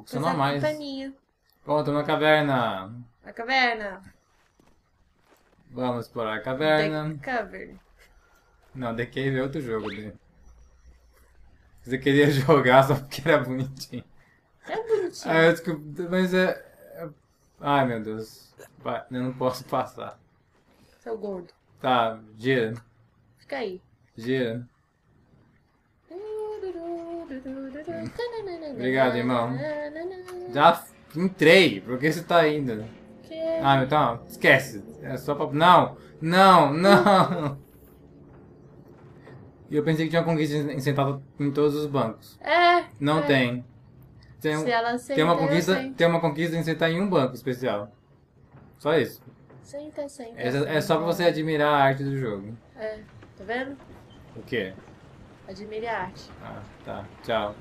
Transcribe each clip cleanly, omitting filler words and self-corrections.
Só não há mais. Caverninha. Pronto, tô na caverna. A caverna. Vamos explorar a caverna. The Cavern. Não, The Cave é outro jogo, né? Você queria jogar só porque era bonitinho. É bonitinho. Ah, eu descobri, mas ai, meu Deus. Eu não posso passar. Seu gordo. Tá, gira. Fica aí. Gira. Obrigado, irmão. Já entrei. Por que você tá indo? Que... Ah, então, esquece. É só pra... Não! Não! Não! E eu pensei que tinha uma conquista sentada em todos os bancos. Não tem. Se ela aceita, Tem uma eu conquista, aceito. tem uma conquista em sentar em um banco especial. Só isso. Senta. É só pra você admirar a arte do jogo. Tá vendo? O quê? Admire a arte. Ah, tá. Tchau.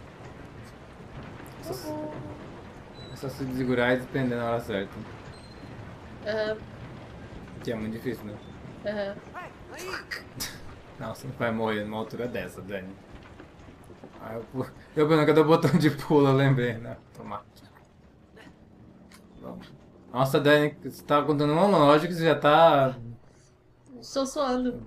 É só se desigurar e depender na hora certa. Que é muito difícil, né? Não, você não vai morrer numa altura dessa, Dani. Ah, eu pensando que eu dou o botão de pulo, eu lembrei, né? Automático. Nossa, Dani, você tava contando uma lógica que você já tá... Estou suando.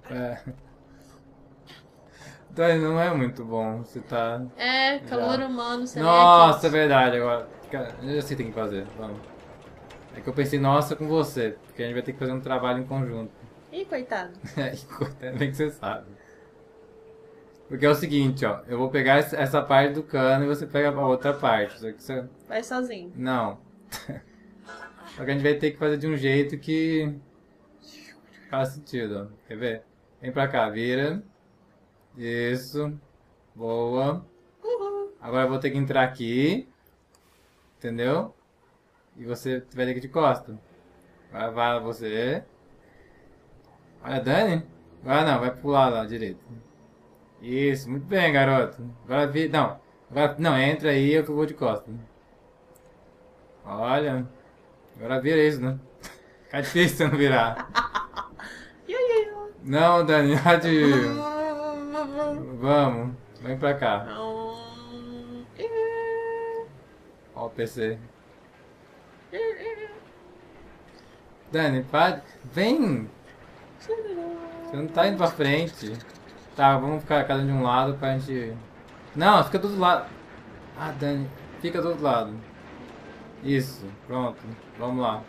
Dani, não é muito bom, você tá... Calor Já. humano, você Nossa, é verdade, agora... Eu já sei o que tem que fazer, vamos. É que eu pensei, nossa, com você, porque a gente vai ter que fazer um trabalho em conjunto. Ih, coitado. É, bem que você sabe. Porque é o seguinte, ó, eu vou pegar essa parte do cano e você pega a outra parte. Só que você... Vai sozinho. Não. Só que a gente vai ter que fazer de um jeito que faz sentido, ó. Quer ver? Vem pra cá, vira. Isso. Boa. Agora eu vou ter que entrar aqui. Entendeu? E você vai ter que ir de costa. Agora vai você. Olha, Dani. Agora não, vai pular lá direito. Isso, muito bem, garoto. Agora vira. Não. Agora, não, entra aí, eu que vou de costa. Olha. Agora vira isso, né? Fica difícil você não virar. Não, Dani, Vamos, vem pra cá. Ó o PC. Dani, para. Vem! Você não tá indo pra frente. Tá, vamos ficar cada um de um lado pra gente... Não, fica do outro lado. Ah, Dani, fica do outro lado. Isso, pronto. Vamos lá.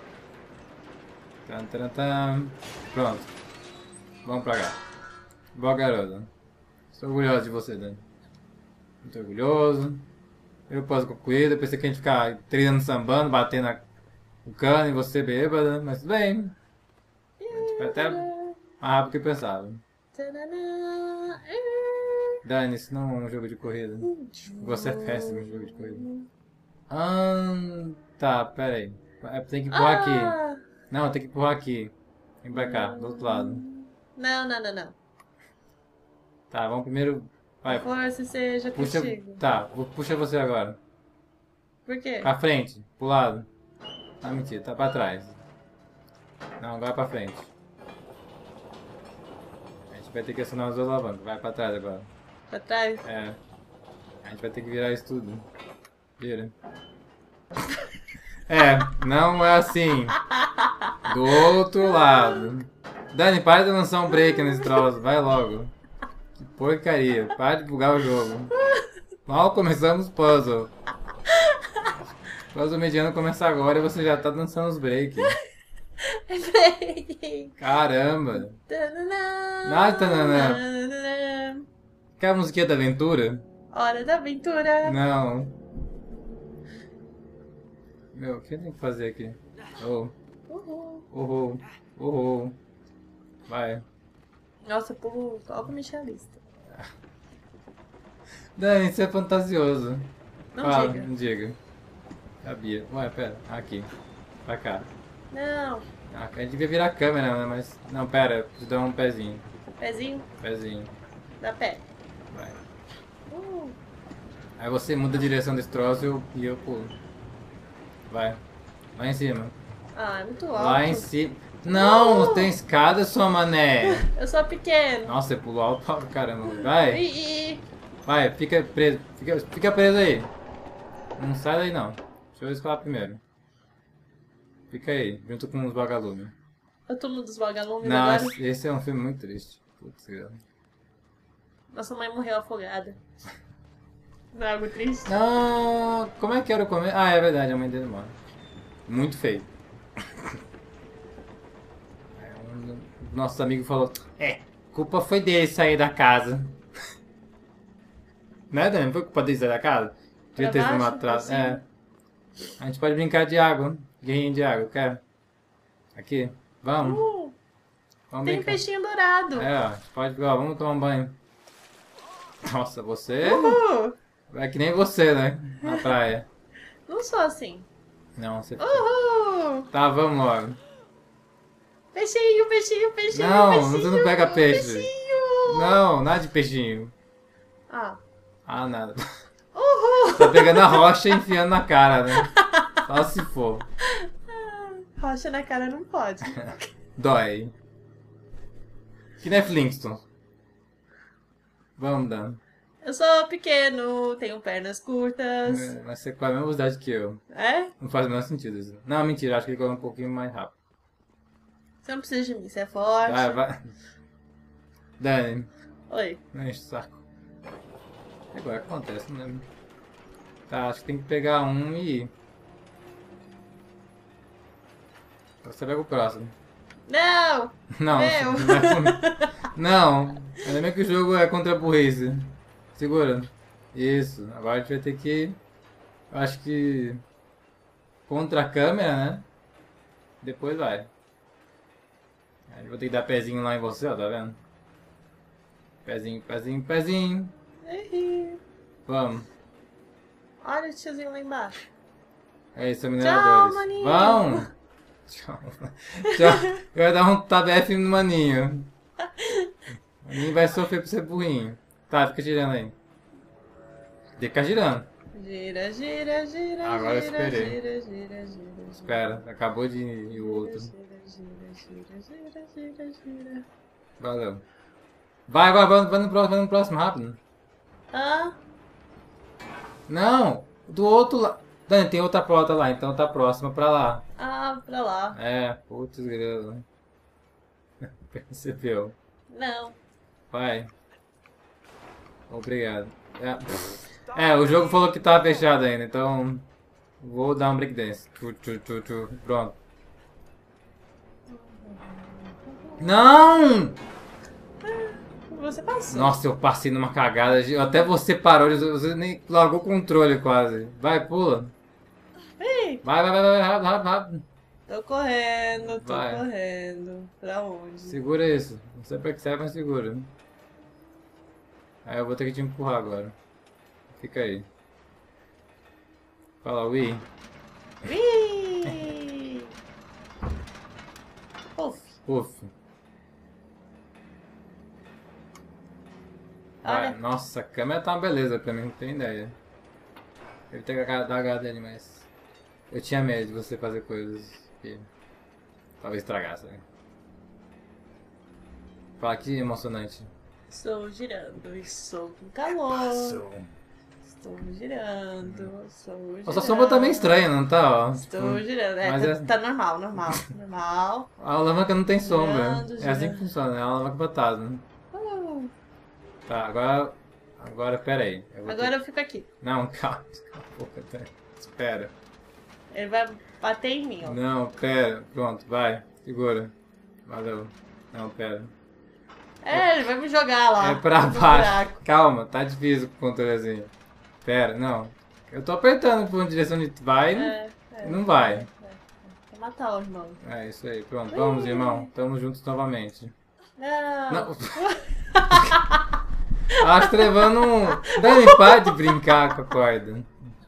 Pronto. Vamos pra cá. Boa, garota. Estou orgulhoso de você, Dani. Muito orgulhoso. Eu posso concluir. Eu pensei que a gente ficar treinando sambando, batendo o cano e você bêbada, mas tudo bem. A gente foi até mais rápido que eu pensava. Dani, isso não é um jogo de corrida. Você é péssimo em jogo de corrida. Tá, pera aí. Tem que empurrar aqui. Não, tem que empurrar aqui. Vem pra cá, do outro lado. Não. Tá, vamos primeiro... Vai, Força seja puxa... contigo. Tá, puxa você agora. Por quê? Pra frente, pro lado. Ah, mentira, tá pra trás. Não, agora pra frente. A gente vai ter que acionar as duas alavancas. Vai pra trás agora. Pra trás? É. A gente vai ter que virar isso tudo. Vira. Não é assim. Do outro lado. Dani, para de lançar um break nesse troço. Vai logo. Que porcaria. Para de bugar o jogo. Mal começamos o puzzle. O puzzle mediano começa agora e você já tá dançando os breaks. Caramba. Nada, tananã. Quer a musiquinha da aventura? Hora da aventura. Não. Meu, o que eu tenho que fazer aqui? Oh. Vai. Nossa, povo, coloca o michelista. Dani, isso é fantasioso. Não Fala, diga. não diga. Sabia. Ué, pera. Aqui. Pra cá. Não. A gente devia virar a câmera, né? Mas... Não, pera. Eu preciso dar um pezinho. Pezinho? Pezinho. Dá pé. Vai. Aí você muda a direção desse troço e eu pulo. Vai. Lá em cima. Ah, é muito alto. Lá em cima. Não, tem escada, sua mané. Eu sou pequeno. Nossa, você pulou alto pra caramba. Vai. Ih. Vai, fica preso. Fica preso aí. Não sai daí não. Deixa eu escalar primeiro. Fica aí, junto com os vagalumes. Eu tô no dos vagalumes Não, agora. esse é um filme muito triste. Putz, grilo. Nossa mãe morreu afogada. Não é algo triste? Não, como é que era o começo? Ah, é verdade, a mãe dele morre. Muito feio. Aí um dos nossos amigos falou: culpa foi dele sair da casa. Né, Dani? Não foi culpa dele sair da casa? Devia ter sido baixo, atrás. assim? É. A gente pode brincar de água. Guerrinha de água, quer? Aqui, vamos. Vamos Tem um brincar. peixinho dourado. É, ó, a gente pode, ó, vamos tomar um banho. Nossa, você é que nem você, né? Na praia. Não sou assim. Não, você. Tá, vamos logo. Peixinho, peixinho, peixinho, Não, peixinho. você não pega peixe. Peixinho. Não, nada de peixinho. Ah. Ah, nada. Tá pegando a rocha e enfiando na cara, né? Só se for. Rocha na cara não pode. Dói. Que nem Flintstone. Vamos, Dan. Eu sou pequeno, tenho pernas curtas. Mas você com a mesma velocidade que eu. É? Não faz o menor sentido isso. Não, mentira, acho que ele corre um pouquinho mais rápido. Você não precisa de mim, você é forte. Vai. Dani, Oi. não enche o saco. Agora o que acontece, não lembro. Tá, acho que tem que pegar um e ir. Você pega o próximo. Não! Não, Meu. você vai comigo. Não, lembra que o jogo é contra a burrice. Segura. Isso, agora a gente vai ter que... Eu acho que... Contra a câmera, né? Depois vai. Aí eu vou ter que dar pezinho lá em você, ó, tá vendo? Pezinho, pezinho, pezinho. Errei. Vamos. Olha o tiozinho lá embaixo. É isso, mineradores. maninho. Vão! Tchau. Tchau. Eu ia dar um tabefe no maninho. O maninho vai sofrer por ser burrinho. Tá, fica girando aí. Tem que ficar girando. Gira, gira, gira, Agora eu gira, esperei. gira, gira, gira. Espera, acabou de ir o outro. Gira, gira, gira, gira, gira. Valeu. Vai agora, vai no próximo, rápido. Ah, Não, do outro lado. Dani, tem outra porta lá, então tá próxima pra lá. pra lá. É, putz grilo. Percebeu. Não. Vai. Obrigado. O jogo falou que tava fechado ainda, então vou dar um breakdance. Pronto. Não! Você passou. Nossa, eu passei numa cagada. Até você parou, você nem largou o controle quase. Vai, pula. Ei, Vai, rápido, rápido. tô correndo, tô Vai. correndo. Pra onde? Segura isso. Não sei pra que serve, mas segura. Aí eu vou ter que te empurrar agora. Fica aí. Fala, Wii. Ih! Uf. Uf. Olha. Vai. Nossa, a câmera tá uma beleza pra mim, não tenho ideia. Ele tem que dar a cara dele, mas... Eu tinha medo de você fazer coisas que... talvez estragasse, né? Fala que emocionante. Estou girando, estou com calor. Estou girando, estou girando. Nossa sombra tá meio estranha, não tá? Ó? Estou girando. Mas Tá normal, normal. Normal. A alavanca não tem sombra. Girando, É assim girando. que funciona, é a alavanca fantasma. Tá, agora pera aí. Agora eu fico aqui. Não, calma um pouco até. Espera. Ele vai bater em mim, ó. Não, pera. Pronto, vai. Segura. Valeu. Não, pera. Ele vai me jogar lá. É pra no baixo. buraco. Calma, tá difícil com o controlezinho. Pera, não. Eu tô apertando pra uma direção de vai e não vai. Vou matar o irmão. É isso aí, pronto. Vamos, irmão. Tamo juntos novamente. Não. Não. Acho que levando um... Dani, para de brincar com a corda.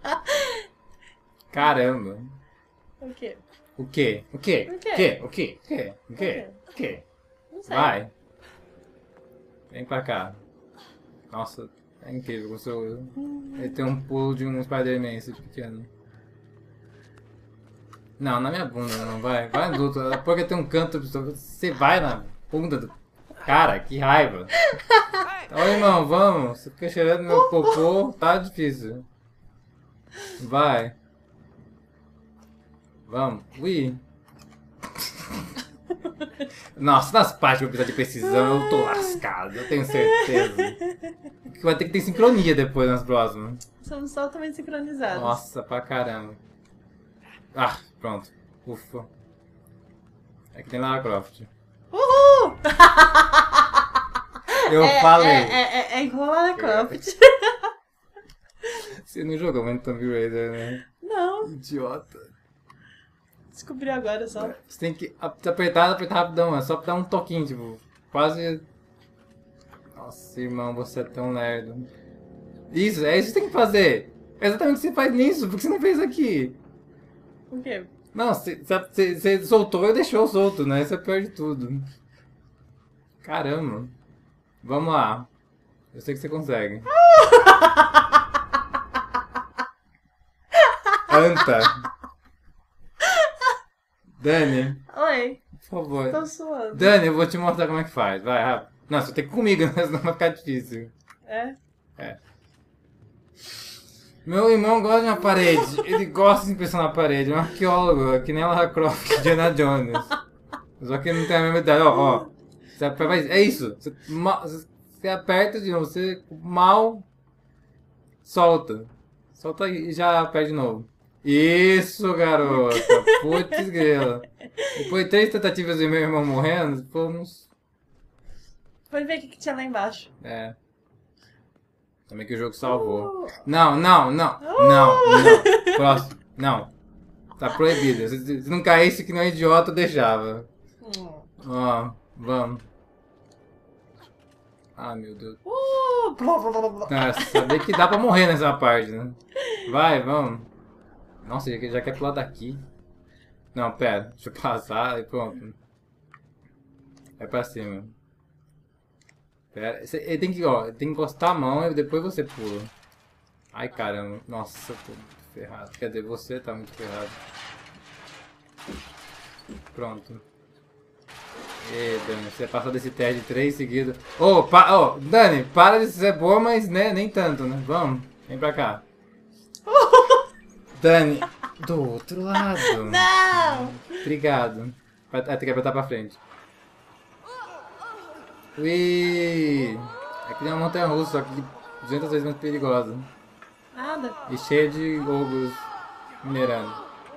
Caramba. O quê? O quê? O quê? O O quê? quê? O quê? O quê? O quê? O quê? Não sei. Vai. Vem pra cá. Nossa, é incrível. Ele tem um pulo de um Spider-Man esse pequeno. Não, na minha bunda não vai. Vai no outro. Porque tem um canto. Você vai na bunda do cara, que raiva. Oi, irmão, vamos. Você fica cheirando meu popô, tá difícil. Vai. Vamos. Ui. Nossa, nas partes que eu precisar de precisão, eu tô lascado. Eu tenho certeza. Porque vai ter que ter sincronia depois nas próximas. Somos totalmente sincronizados. Nossa, pra caramba. Ah, pronto. Ufa. É que tem Lara Croft. Uhul! Eu falei. É igual a Lara Croft. Você não jogou muito Tomb Raider, né? Não, Idiota. descobri agora só. Você tem que apertar rapidão. É só pra dar um toquinho, tipo. Quase. Nossa, irmão, você é tão lerdo. Isso, é isso que você tem que fazer. É exatamente o que você faz nisso. Por que você não fez aqui? O quê? Não, você soltou e deixou solto, né? Você perde tudo. Caramba. Vamos lá. Eu sei que você consegue. Anta. Dani, Oi, por favor. tô suando. Dani, eu vou te mostrar como é que faz. Vai, rápido. Não, você tem que ir comigo, né? Senão vai ficar difícil. É? É. Meu irmão gosta de uma parede. Ele gosta de impressionar a parede. É um arqueólogo, é que nem a Lara Croft, Indiana Jones. Só que ele não tem a mesma idade. Ó. É isso. Você aperta de novo. Você mal solta. Solta e já aperta de novo. Isso, garota. Putz, grela. Depois de 3 tentativas de meu irmão morrendo, fomos... Pode ver o que tinha lá embaixo. É. Também que o jogo salvou. Não. Próximo. Não. Tá proibido. Se não caísse que não é idiota, eu deixava. Ó, vamos. Ah, meu Deus. Blá, blá, blá, blá. Ah, saber que dá pra morrer nessa parte, né? Vai, vamos. Nossa, já quer pular daqui. Não, pera. Deixa eu passar e pronto. É pra cima. Pera. Ele tem que, ó, tem que encostar a mão e depois você pula. Ai, caramba. Nossa, eu tô muito ferrado. Quer dizer, você tá muito ferrado. Pronto. E Dani, você passou desse teste de 3 seguidos. Dani, para de ser boa, mas né, nem tanto, né? Vamos, vem pra cá. Dani, do outro lado. Não! Obrigado. Tem que apertar pra frente. Ui! É que nem uma montanha russa, só que 200 vezes mais perigosa. Nada. E cheia de ogros minerando.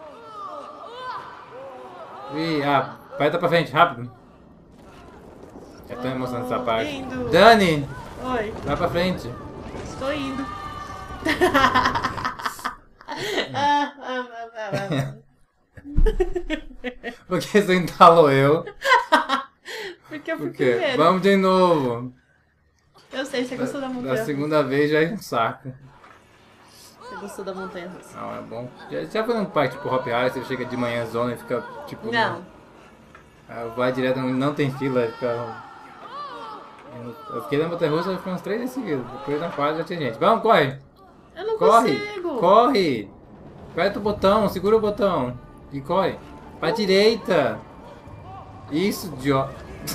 Ui, aperta pra frente, rápido. É tão emocionante essa parte. Indo. Dani! Oi, Vai pra frente. estou indo. Por que você entalou eu? Porque eu fui Por quê? primeiro. Vamos de novo. Eu sei, você gostou da montanha Da russa. segunda vez já é um saco. Você gostou da montanha russa. Não, é bom. Já foi num parque tipo Hop Hari, você chega de manhã zona e fica tipo... Não. Vai direto, não tem fila, fica... Eu fiquei na montanha russa e fiquei uns 3 dias seguidos. Depois na quadra já tinha gente. Vamos, corre! Eu não Corre! consigo. Corre! Aperta o botão, segura o botão. E corre. Pra direita! Isso, idiota.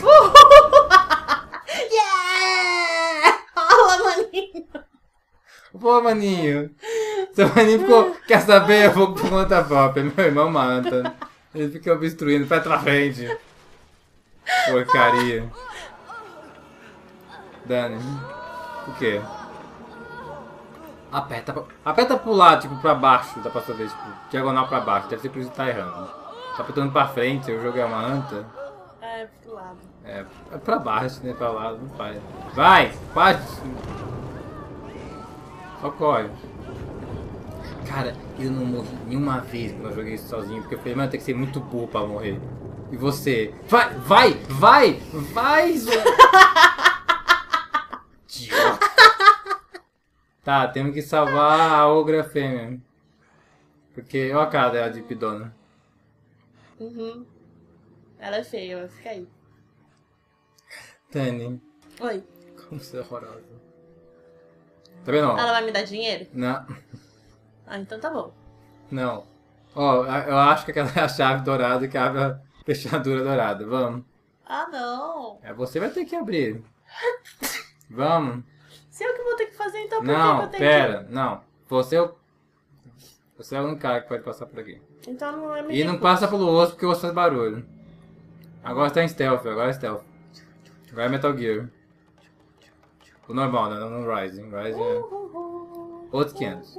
Yeah! Olha, maninho. Pô, maninho. Seu maninho ficou... Quer saber? Eu vou por conta própria. Meu irmão mata. Ele fica obstruindo. Vai pra frente. Porcaria. Dani. O quê? Aperta pro lado, tipo, pra baixo. Dá pra saber, tipo, diagonal pra baixo. Deve ser por isso que tá errando. Tá apertando pra frente, eu joguei uma anta. É, pro lado. É pra baixo, né? Pra lado, não faz. Vai! Faz! Só corre. Cara, eu não morri nenhuma vez quando eu joguei isso sozinho. Porque eu falei, mano, tem que ser muito burro pra morrer. E você? Vai! Idiota. Tá, temos que salvar a ogra fêmea. Porque, ó a cara dela de pidona. Uhum. Ela é feia, vai ficar aí. Dani, Oi. como você é horrorosa. Tá vendo? Ó? Ela vai me dar dinheiro? Não, Ah, então tá bom. não. Ó, eu acho que aquela é a chave dourada que abre a fechadura dourada. Vamos. Ah, não. Você vai ter que abrir. Vamos. Se eu que vou ter que fazer, então por que Não, que eu tenho pera. Não. Você é o único cara que pode passar por aqui. Então não é E não passa pelo osso porque o osso faz barulho. Agora tá em stealth, agora é stealth. Agora é Metal Gear. O normal, né? Não no Rising. Rising é outros 500.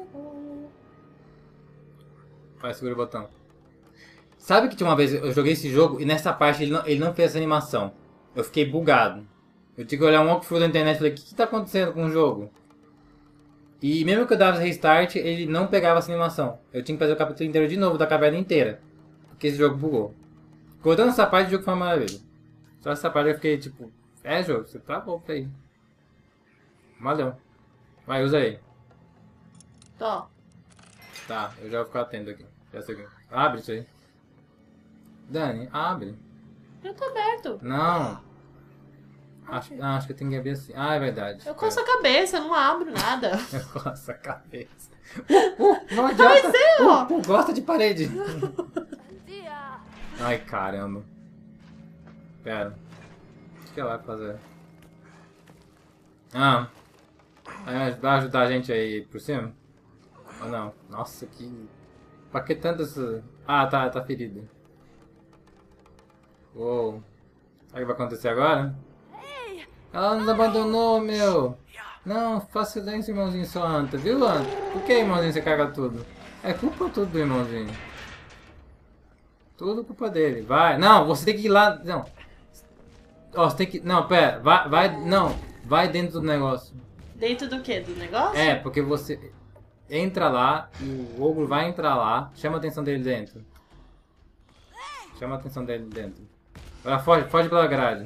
Vai, segura o botão. Sabe que tinha uma vez eu joguei esse jogo e nessa parte ele não fez essa animação. Eu fiquei bugado. Eu tinha que olhar um walkthrough da internet e falei, o que tá acontecendo com o jogo? E mesmo que eu dava restart, ele não pegava essa animação. Eu tinha que fazer o capítulo inteiro de novo, da caverna inteira. Porque esse jogo bugou. Cortando essa parte, o jogo foi uma maravilha. Só essa parte eu fiquei tipo, jogo, você travou aí. Valeu. Vai, usa aí. Tô. Tá, eu já vou ficar atento aqui. Já sei. Abre isso aí. Dani, abre. Eu tô aberto. Não. Acho que eu tenho que abrir assim. Ah, é verdade. Eu coço a cabeça, eu não abro nada. Eu coço a cabeça. Não adianta. Gosta de parede. Ai, caramba. Pera. O que ela vai fazer? Vai ajudar a gente aí por cima? Ou não? Nossa, que... Pra que tantas... Ah, tá ferido. Uou. Sabe o que vai acontecer agora? Ela nos abandonou, meu. Não, faça silêncio, irmãozinho Santa. Viu, Ana? Por que, irmãozinho, você caga tudo? É culpa tudo do irmãozinho. Tudo culpa dele. Vai. Não, você tem que ir lá... Não. Ó, você tem que... Não, pera. Não. Vai dentro do negócio. Dentro do quê? Do negócio? É, porque você... Entra lá e o ogro vai entrar lá. Chama a atenção dele dentro. Chama a atenção dele dentro. Agora foge pela grade.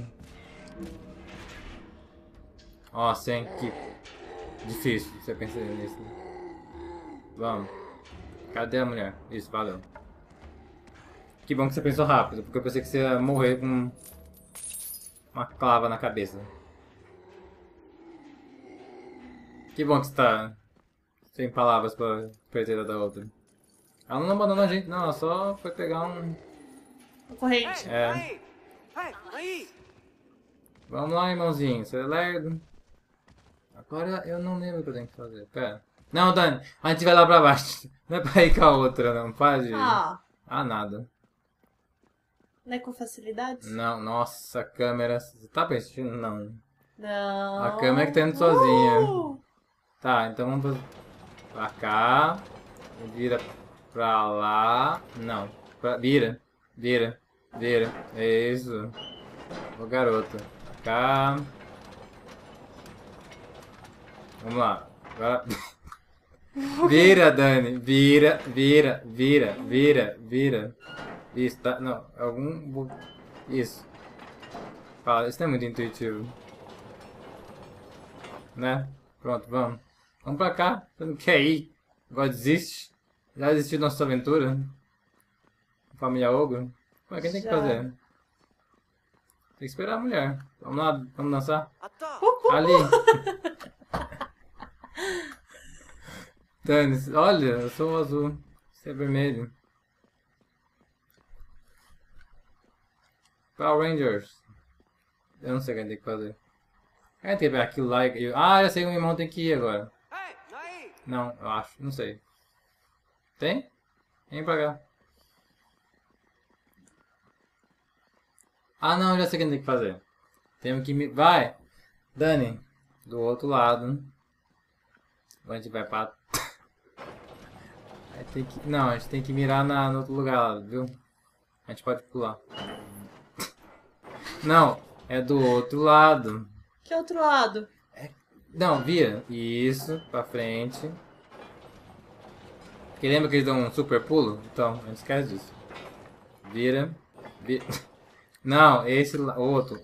Nossa, hein? Que difícil você pensar nisso. Vamos. Cadê a mulher? Isso, valeu. Que bom que você pensou rápido, porque eu pensei que você ia morrer com uma clava na cabeça. Que bom que você tá sem palavras pra perder da outra. Ela não abandonou a gente, não, ela só foi pegar um... Corrente. É. Vamos lá, irmãozinho, você é lerdo. Agora eu não lembro o que eu tenho que fazer, pera. Não, Dani, a gente vai lá pra baixo. Não é pra ir com a outra, não, pode ir. Nada. Não é com facilidade? Não, nossa, a câmera... Você tá pensando? Não. Não. A câmera que tá indo sozinha. Tá, então vamos pra cá. Vira pra lá. Não. Vira. É isso. Ô garoto. Pra cá. Vamos lá. Agora... Vira, Dani. Vira. Isso, tá? Não. Isso. Fala, isso não é muito intuitivo. Né? Pronto, vamos. Vamos pra cá. Você não quer ir? Agora desiste. Já desistiu da nossa aventura? Família Ogro? Ué, quem tem que fazer? Tem que esperar a mulher. Vamos lá, vamos dançar? Ali! Dani, olha, eu sou o azul. Você é vermelho. Power Rangers. Eu não sei o que tem que fazer. Tem que ver aquilo lá e... Ah, eu sei que o meu irmão tem que ir agora. Não, eu acho. Não sei. Tem? Vem pra cá. Ah, não, eu já sei o que tem que fazer. Temos que... Vai! Dani, do outro lado. A gente vai pra... Não, a gente tem que mirar no outro lugar, viu? A gente pode pular. Não, é do outro lado. Que outro lado? Não, vira. Isso, pra frente. Porque lembra que eles dão um super pulo? Então, não esquece disso. Vira. Não, esse lá. Outro.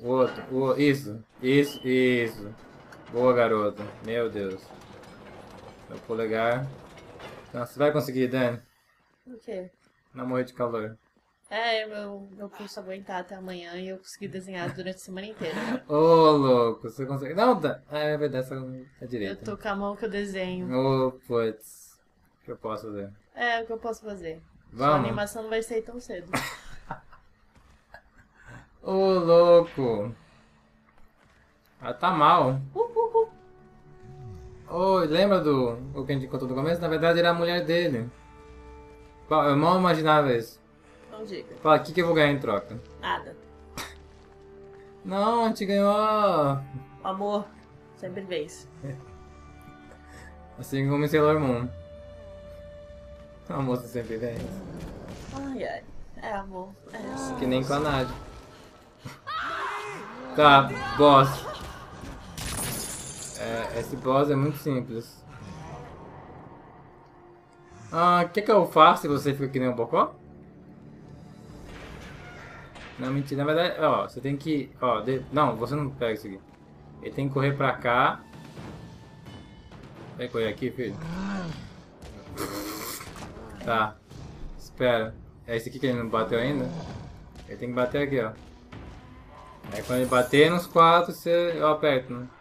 Isso. Boa, garota. Meu Deus. Meu polegar. Então, você vai conseguir, Dani? O quê? Não morrer de calor. Meu pulso aguentar até amanhã e eu consegui desenhar durante a semana inteira. Ô, louco, você consegue... Não, é verdade, essa é direita. Eu tô com a mão que eu desenho. Ô, putz. O que eu posso fazer? É, o que eu posso fazer. Vamos. A animação não vai sair tão cedo. Ô, louco. Ela tá mal. Ô, lembra o que a gente contou no começo? Na verdade, era a mulher dele. Eu mal imaginava isso. Não diga. Fala, o que eu vou ganhar em troca? Nada. Não, a gente ganhou. Amor, sempre vez. Assim como em Sailor Moon. A moça sempre vem. Ai, ai. É, amor. É. Que nem com a Nádia. Tá, boss. Esse boss é muito simples. O que eu faço se você fica que nem um bocó? Não, mentira. Na verdade, ó, você tem que... Não, você não pega isso aqui. Ele tem que correr pra cá. Vai correr aqui, filho? Tá. Espera. É esse aqui que ele não bateu ainda? Ele tem que bater aqui, ó. Aí quando ele bater nos 4, eu aperto, né?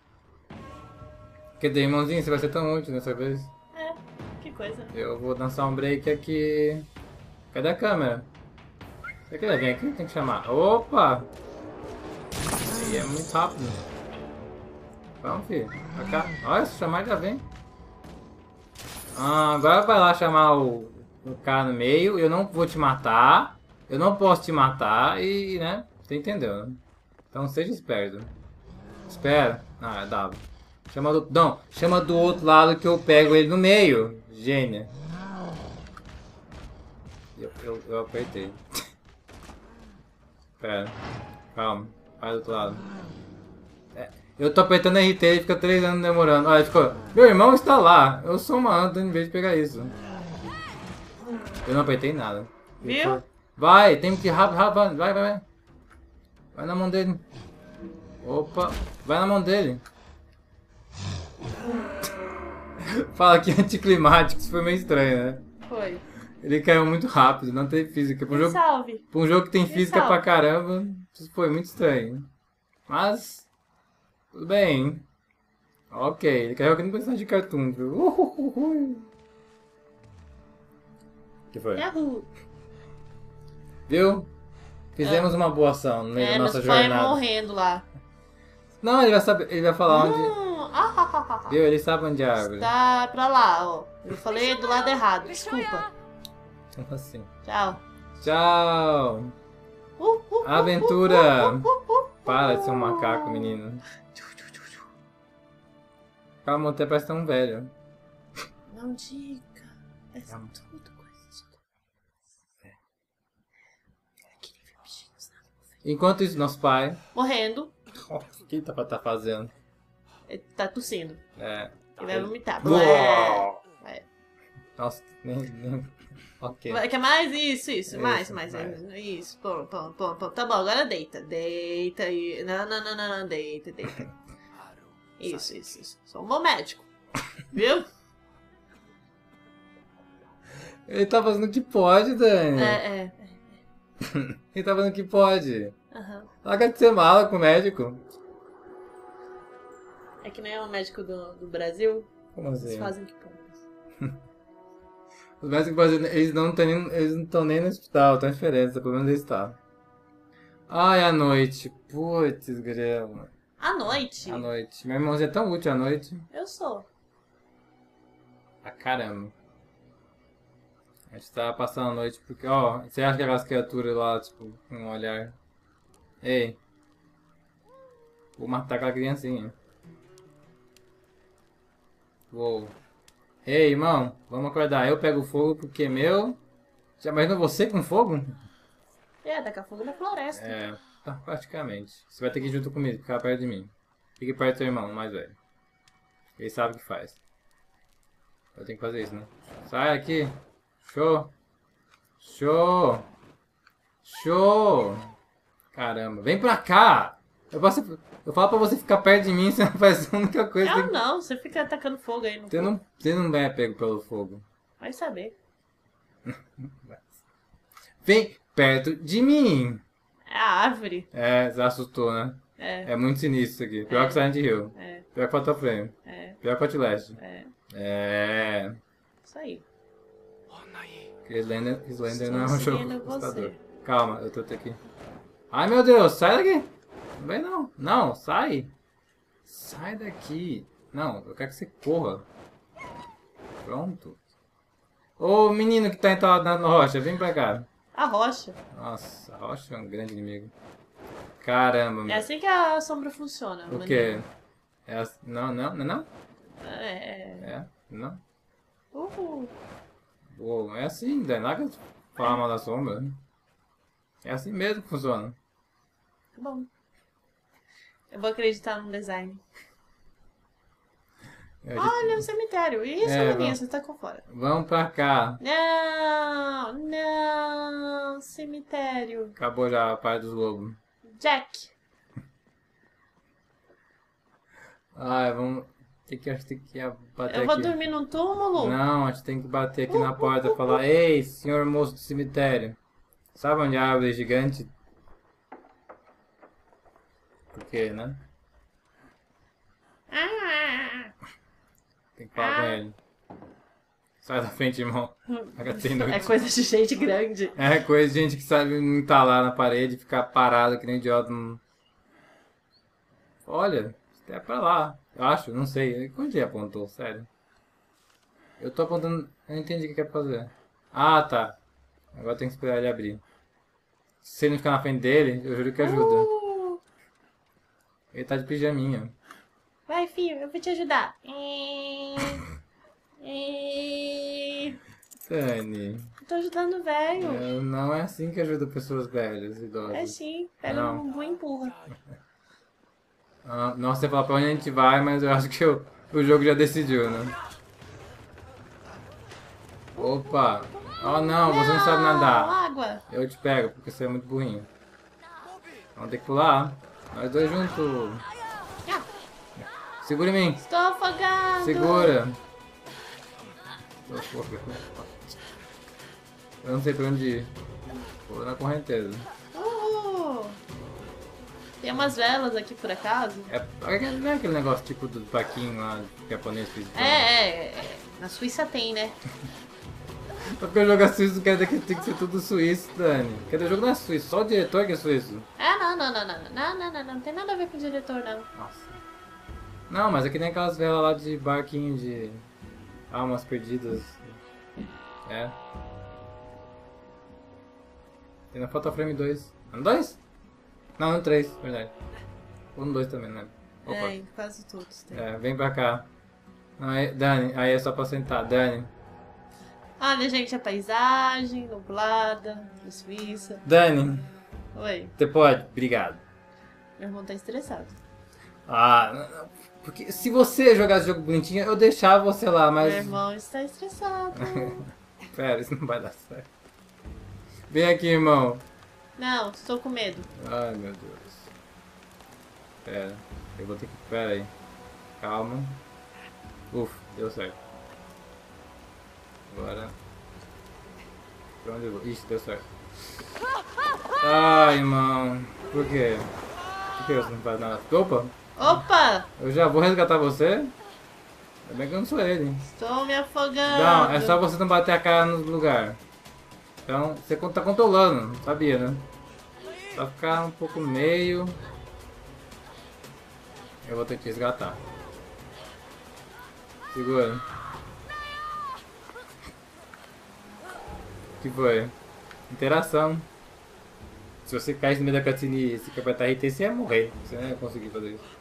Quer dizer, irmãozinho, você vai ser tão útil dessa vez. É, que coisa. Eu vou dançar um break aqui. Cadê a câmera? Será que ele vem aqui? Tem que chamar. Opa! Aí é muito rápido. Vamos, filho. Pra cá. Olha, se chamar já vem. Agora vai lá chamar o cara no meio. Eu não vou te matar. Eu não posso te matar e, né? Você entendeu, né? Então seja esperto. Espera. Dá. Chama do outro lado que eu pego ele no meio. Gênia. Eu apertei. Espera. Calma. Vai do outro lado. Eu tô apertando RT e fica 3 anos demorando. Olha, ficou. Meu irmão está lá. Eu sou uma anta em vez de pegar isso. Eu não apertei nada. Viu? Vai, tem que ir rápido. Vai. Vai na mão dele. Opa, vai na mão dele. Fala que anticlimático, isso foi meio estranho, né? Foi. Ele caiu muito rápido, não teve física. Pra Salve. um jogo que tem física salve. pra caramba, isso foi muito estranho. Mas, tudo bem. Ok, ele caiu aqui no personagem de cartoon, viu? O que foi? Yahoo. Viu? Fizemos uma boa ação no meio da nossa nós jornada. foi morrendo lá. Não, ele vai saber, ele vai falar onde... Viu? Ele sabe onde é a árvore. Tá pra lá, ó. Eu falei do lado errado, desculpa. Como assim? Tchau. Tchau! Aventura! Para de ser um macaco, menino. Calma, até parece tão velho. Não diga. É tudo coisa. Enquanto isso, nosso pai... Morrendo. O que ele tá fazendo? Ele tá tossindo. É... Ele vai vomitar. Uou! É. Nossa, nem... Ok. Quer mais? Isso. Mais. mais. Isso. Pô. Tá bom, agora deita. Deita e... Não. Deita. Isso. Sou um bom médico. Viu? Ele tá fazendo o que pode, Dani. É. Ele tá fazendo o que pode. Aham. Larga de ser mala com o médico. É que nem o médico do Brasil. Como Eles assim? fazem que podem. Os médicos brasileiros, eles não estão nem no hospital, tá diferença, pelo menos eles estão. Ai, à noite. Putz, grama. À noite? À noite. Meu irmãozinho é tão útil à noite. Eu sou. Caramba. A gente tava passando a noite porque, ó, você acha que aquelas criaturas lá, tipo, com um olhar... Ei. Vou matar aquela criancinha. Uou. Ei, irmão, vamos acordar. Eu pego fogo porque meu... Já imaginou você com fogo? Tacar fogo na floresta. É, praticamente. Você vai ter que ir junto comigo, ficar perto de mim. Fique perto do seu irmão, mais velho. Ele sabe o que faz. Eu tenho que fazer isso, né? Sai aqui. Show. Caramba, vem pra cá. Eu falo pra você ficar perto de mim, você não faz a única coisa. Não, você fica atacando fogo aí no Você não é pego pelo fogo. Vai saber. Vem perto de mim. É a árvore. É, você assustou, né? É. É muito sinistro isso aqui. Pior que Silent Hill. É. Pior que Fatal Frame. É. Pior que Outlast. É. Isso aí. Slender não é um Estou jogo seguindo assustador. você. Calma, eu tô aqui. Ai, meu Deus, sai daqui. Não vem não. Não, sai. Sai daqui. Não, eu quero que você corra. Pronto. Ô, menino que tá entalado na rocha, vem pra cá. A rocha. Nossa, a rocha é um grande inimigo. Caramba, É meu. assim que a sombra funciona. O maninho. quê? Não, não, não, não? É. É? Não? Uhul. Uou, é assim, Dani. Larga de falar mal da sombra. É assim mesmo que funciona. Tá bom. Eu vou acreditar no design. Olha o cemitério. Isso, maninha, vamos, você tá com fora. vamos pra cá. Não, não, cemitério. Acabou já a parte dos lobos. Jack. Ai, vamos... Acho que tem que bater Eu vou aqui. dormir num túmulo? Não, a gente tem que bater aqui na porta e falar: Ei, senhor moço do cemitério. Sabe onde a árvore gigante? Por quê, né? Ah, Tem que falar com ele. Sai da frente, irmão. Tem é noite. coisa de gente grande. É coisa de gente que sabe entalar na parede e ficar parado que nem idiota. Olha, até pra lá. Eu acho, não sei. Onde ele apontou, sério? Eu tô apontando. Eu não entendi o que quer fazer. Ah, tá. Agora tem que esperar ele abrir. Se ele não ficar na frente dele, eu juro que ajuda. Ele tá de pijaminha. Vai, filho, eu vou te ajudar. Dani, Tô ajudando o velho. não é assim que ajuda pessoas velhas, idosas. É sim, pega Não. no bumbum e empurra. Ah, nossa, você fala pra onde a gente vai, mas eu acho que o jogo já decidiu, né? Opa! Oh não, você não sabe nadar. Água. Eu te pego, porque você é muito burrinho. Vamos ter que pular. Nós dois juntos. Ah, Segura em mim. estou afogado. Segura. Tô afogando. Eu não sei pra onde ir. Vou na correnteza. Tem umas velas aqui por acaso? Não é aquele negócio tipo do paquinho lá japonês que eles Na Suíça tem, né? Só porque o jogo é suíço quer dizer que tem que ser tudo suíço, Dani. Cadê o jogo não é suíço? Só o diretor que é suíço. Não tem nada a ver com o diretor, não. Nossa. Não, mas é que nem aquelas velas lá de barquinho de almas perdidas. É. Tem na Photo Frame 2. No 2? Não, no 3, verdade. Ou no 2 também, né? Opa. É, quase todos tem. Vem pra cá. Não, Dani, aí é só pra sentar. Dani. Olha, gente, a paisagem nublada da Suíça. Dani, Oi, você pode? Obrigado. meu irmão tá estressado. Ah, porque se você jogasse jogo bonitinho, eu deixava você lá, mas... Meu irmão está estressado. Pera, isso não vai dar certo. Vem aqui, irmão. Não, estou com medo. Ai, meu Deus. Pera, eu vou ter que... Pera aí. Calma. Ufa, deu certo. Agora... Pra onde eu vou? Ixi, deu certo. Ai, irmão. Por quê? Por que você não faz nada? Opa! Opa! Eu já vou resgatar você. Ainda bem que eu não sou ele. Estou me afogando. Não, é só você não bater a cara no lugar. Então, você tá controlando, sabia, né? Só ficar um pouco meio... Eu vou ter que resgatar. Segura. O que foi? Interação. Se você cair no meio da cutscene e se apertar RT, você ia morrer. Você não ia conseguir fazer isso.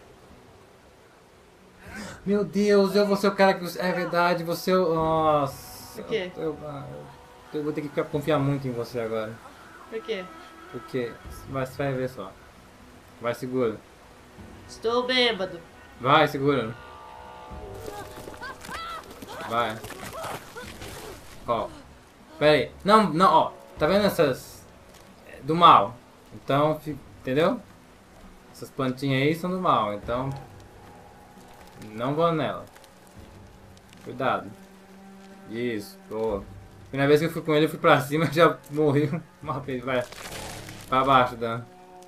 Meu Deus, eu vou ser o cara que... É verdade, você... Nossa. Por quê? Eu vou ter que confiar muito em você agora. Por quê? Porque... Você vai ver só. Vai, segura. Estou bêbado. Vai, segura. Vai. Ó. Pera aí. Não, não, ó. Tá vendo essas... Do mal. Então, entendeu? Essas plantinhas aí são do mal, então... Não vou nela. Cuidado. Isso, boa. Primeira vez que eu fui com ele, eu fui pra cima e já morri uma vez. Vai. Pra baixo, Dan.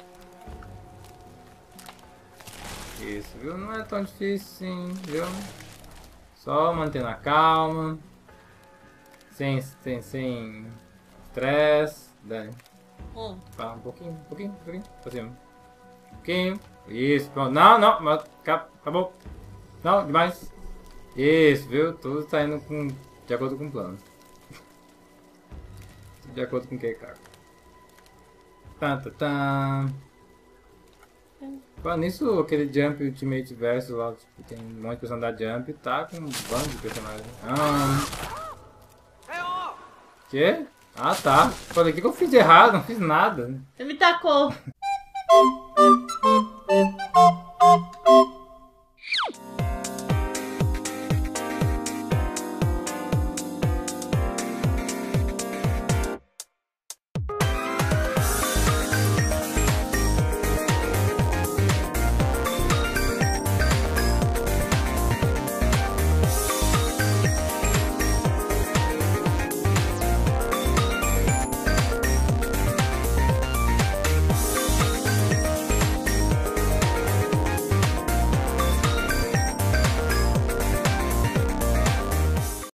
Isso, viu? Não é tão difícil sim, viu? Só mantendo a calma. Sem estresse. Dani. Tá, um pouquinho. Pra cima. Um pouquinho. Isso, pronto. Não, mas acabou. Não, demais. Isso, viu? Tudo tá indo de acordo com o plano. De acordo com o que, cara? Tá, tá, tá. Falando nisso, aquele Jump Ultimate Versus lá, tipo, tem um monte de personagem da Jump, tá com um bando de personagens. Quê? Ah, tá. Falei, o que eu fiz de errado? Não fiz nada. Ele me tacou.